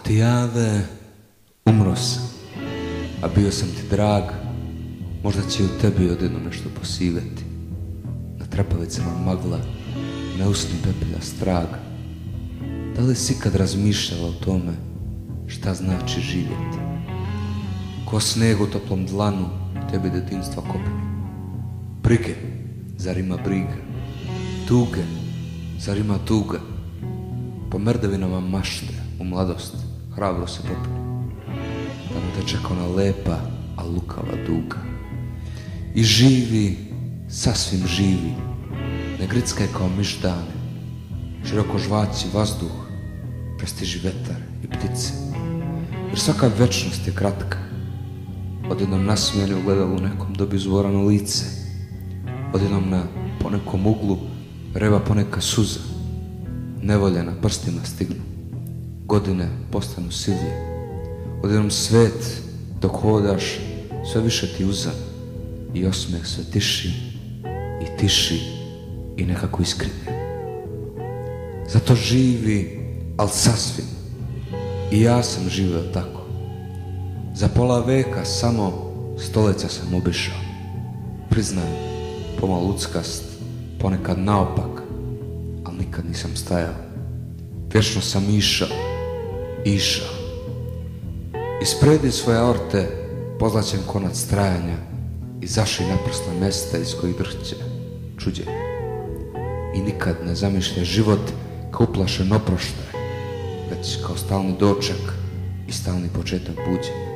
ti jave, umro sam, a bio sam ti drag, možda će i u tebi odjedno nešto posiveti. Na trepavicama magla, na usnu pepelja strag. Da li si ikad razmišljala o tome šta znači živjeti? Ko sneg u toplom dlanu, tebi detinjstva kopni. Brige, zar ima briga? Tuge, zar ima tuga? Po mrdavinama mašte, u mladost, hrabro se popni. Tamo te čeka ona lepa, a lukava duga. I živi, sasvim živi, ne grickaj kao miš dane. Široko žvaci vazduh, prestiži vetar i ptice. Jer svaka večnost je kratka. Odjednom nasmijeni u gledalu nekom dobi zvorano lice. Odjednom na ponekom uglu reva poneka suza. Nevolje na prstima stignu. Godine postanu sivije. Odjednom svet dok hodaš sve više ti uzan. I osmeh sve tiši i tiši i nekako iskrivljen. Zato živi, al sasvim. I ja sam živeo tako. Za pola veka samo stoljeća sam obišao. Priznam, pomalo luckast, ponekad naopak, ali nikad nisam stajao. Vječno sam išao. Ispredi svoje aorte pozlaćen konac trajanja i zaši naprsla mjesta iz kojih drhće čuđenje. I nikad ne zamišlja život kao uplašen oproštaj, već kao stalni doček i stalni početak buđenja.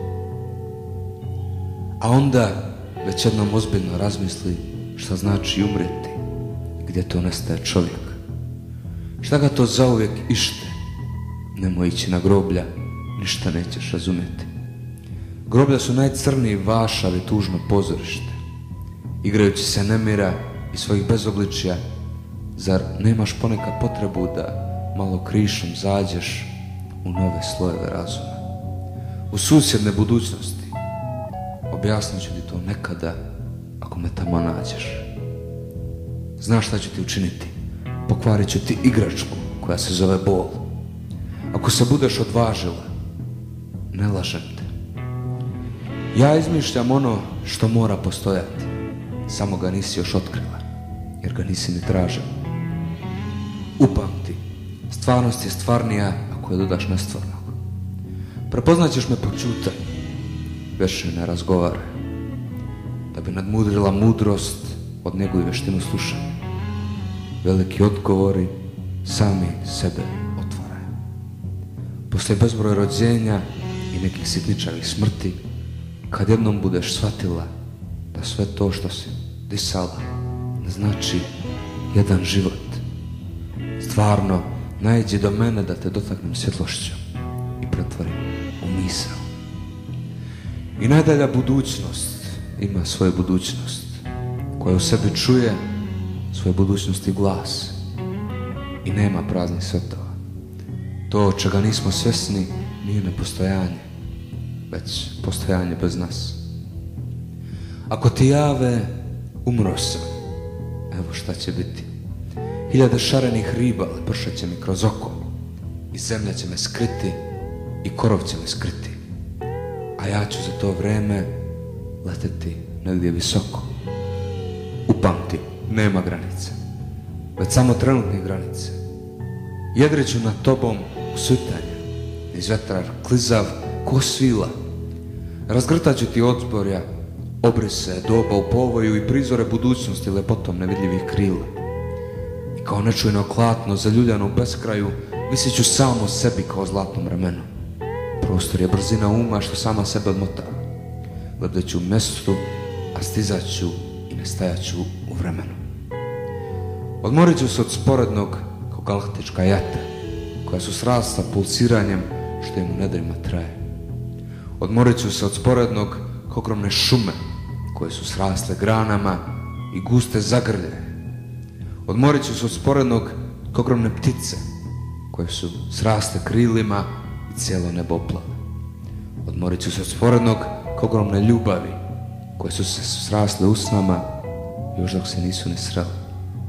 A onda već jednom ozbiljno razmisli šta znači umrijeti, gdje to nestaje čovjek. Šta ga to zauvijek ište? Nemoj ići na groblja, ništa nećeš razumjeti. Groblja su najcrniji vašav i tužno pozorište. Igrajući se nemira i svojih bezobličja, zar nemaš ponekad potrebu da malo krišom zađeš u nove slojeve razuma? U susjedne budućnosti. Objasnit ću ti to nekada ako me tamo nađeš. Znaš šta ću ti učiniti? Pokvarit ću ti igračku koja se zove bol. Ako se budeš odvažila, ne lažem te. Ja izmišljam ono što mora postojati, samo ga nisi još otkrila, jer ga nisi ni tražila. Upamti, stvarnost je stvarnija ako je dodaš nestvarnog. Prepoznaćeš me po ćutanju, više ne razgovaraj. Da bi nadmudrila mudrost, od njegovu vještinu slušanja. Veliki odgovori sami sebe otvaraju. Poslije bezbroj rođenja i nekih sitničavih smrti, kad jednom budeš shvatila da sve to što si disala ne znači jedan život, stvarno naiđi do mene da te dotaknem svjetlošću i pretvorim u misao. I najdalja budućnost ima svoju budućnost koja u sebi čuje svoje budućnosti glas i nema praznih svetova. To čega nismo svjesni nije nepostojanje, već postojanje bez nas. Ako ti jave, umro sam, evo šta će biti. Hiljade šarenih riba lepršat će mi kroz oko i zemlja će me skriti i korov će me skriti, a ja ću za to vreme leteti negdje visoko. Upamti, nema granice, već samo trenutnih granice. Jedrit ću nad tobom u svitanje, iz vetrar klizav ko svila. Razgrtat ću ti odzborja, obrise, doba u povoju i prizore budućnosti lepotom nevidljivih krila. I kao nečujno klatno zaljuljano u beskraju visit ću samo sebi kao zlatnom ramenu. Prostor je brzina uma što sama sebe odmotava. Gledat ću u mjestu, a stizat ću i nestajat ću u vremenu. Odmorit ću se od sporednog kao galaktička jata, koja su srasla pulsiranjem što im u nedrima traje. Odmorit ću se od sporednog kao ogromne šume, koje su srasle granama i guste zagrlje. Odmorit ću se od sporednog kao ogromne ptice, koje su srasle krilima i cijelo nebo oplave. Odmorit ću se od sporednog kao ogromne ljubavi, koje su se srasle usnama još dok se nisu ni sreli.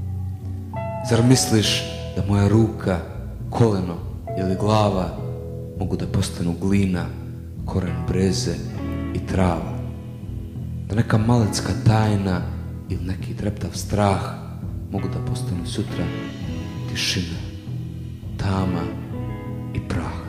Zar misliš da moja ruka, koleno ili glava mogu da postanu glina, koren breze i trava. Da neka malecka tajna ili neki treptav strah mogu da postanu sutra tišina, tama i prah.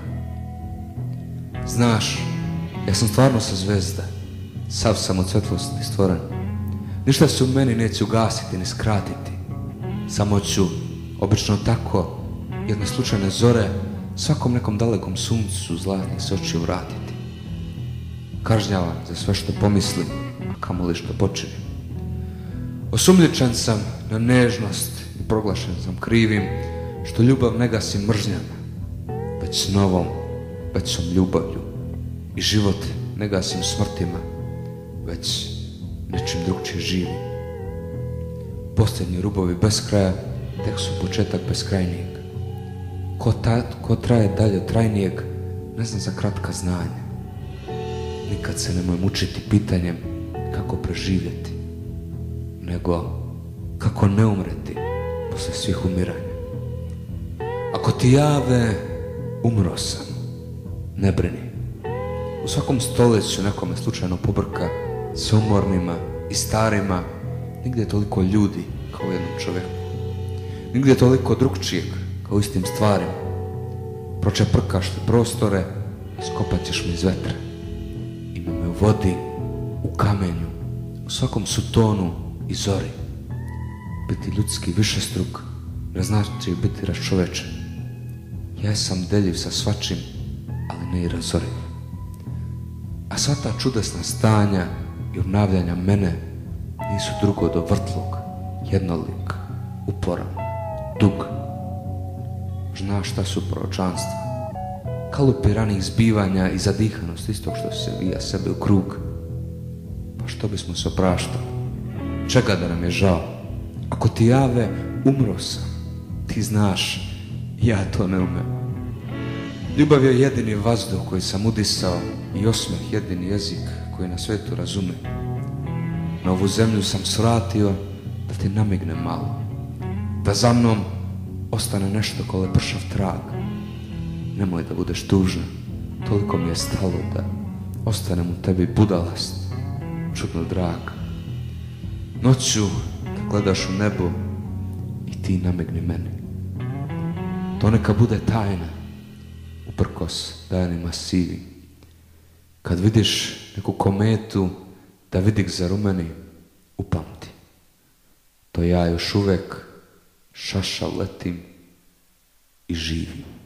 Znaš, ja sam stvarno sa zvezda, sav sam od svetlosti stvoren. Ništa se u meni neće ugasiti ni skratiti. Samo ću, obično tako, jedne slučajne zore svakom nekom dalekom suncu zlatnih se očiju vratiti. Kažnjavan za sve što pomislim, a kamoli što počinim. Osumljičen sam na nežnost i proglašen sam krivim što ljubav ne gasi mržnjama, već s novom, većom ljubavlju, i život ne gasim smrtima, već nečim drugčije živim. Posljednji rubovi beskraja tek su početak beskrajnijeg. Ko traje dalje od trajnijeg, ne zna za kratka znanja. Nikad se nemoj mučiti pitanjem kako preživjeti, nego kako ne umreti posle svih umiranja. Ako ti jave, umro sam, ne brini. U svakom stoljeću nekome slučajno pobrka s umornima i starima, nigdje je toliko ljudi kao u jednom čovjeku. Nigdje je toliko drugčijeg kao u istim stvarima. Pročeprkaš te prostore, iskopat ćeš me iz vetra. Ima me u vodi, u kamenju, u svakom sutonu i zori. Biti ljudski višestruk ne znači biti raščovečen. Ja sam deljiv sa svačim, ali ne i razoriv. A sva ta čudesna stanja i obnavljanja mene nisu drugo do vrtlog, jednolik, uporan, dug. Znaš šta su proročanstva? Kalupi ranih zbivanja i zadihanost istog što se vija sebe u krug. Pa što bismo se opraštali? Čega da nam je žao? Ako ti jave, umro sam. Ti znaš, ja to ne umem. Ljubav je jedini vazduh koji sam udisao i osmeh jedini jezik koji na svetu razume. Na ovu zemlju sam svratio da ti namignem malo, da za mnom ostane nešto ko lepršav trag. Nemoj da budeš tužna, toliko mi je stalo da ostanem u tebi budalast, čudno drag. Noću kad gledaš u nebo i ti namigni meni. To neka bude tajna, uprkos danima sivi. Kad vidiš neku kometu da vidik zarumeni, upamti. To ja još uvek šašav letim i živim.